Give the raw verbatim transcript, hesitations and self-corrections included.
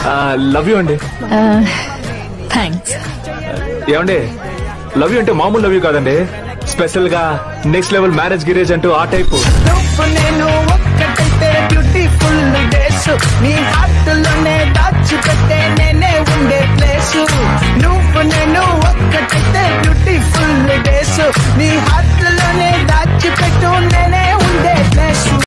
Love you అండి. Thanks. ఏమండి love you అంటే మామూలు లవ్ యూ కాదండి, స్పెషల్ గా నెక్స్ట్ లెవెల్ మ్యారేజ్ గిరేజ్ అంటూ ఆ టైపు. నేను ఒక్కటైతే బ్యూటిఫుల్ డేస్ నీ హార్ట్ లోనే దాచిపెట్టే నేనే ఉండే ప్లేస్. నువ్వు నేను ఒక్కటైతే బ్యూటిఫుల్ డేస్ నీ హార్ట్ లోనే దాచిపెట్టు నేనే